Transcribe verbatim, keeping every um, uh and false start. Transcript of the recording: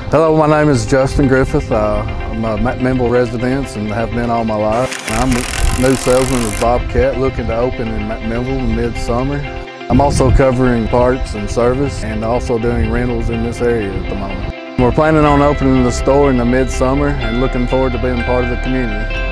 Hello, my name is Justin Griffith. Uh, I'm a McMinnville resident and have been all my life. I'm a new salesman with Bobcat, looking to open in McMinnville in mid-summer. I'm also covering parts and service and also doing rentals in this area at the moment. We're planning on opening the store in the mid-summer and looking forward to being part of the community.